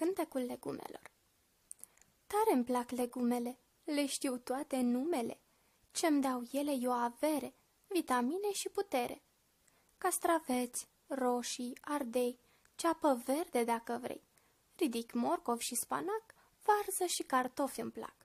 Cântecul legumelor. Tare-mi plac legumele, le știu toate numele, ce-mi dau ele e o avere, vitamine și putere. Castraveți, roșii, ardei, ceapă verde dacă vrei, ridic morcov și spanac, varză și cartofi îmi plac.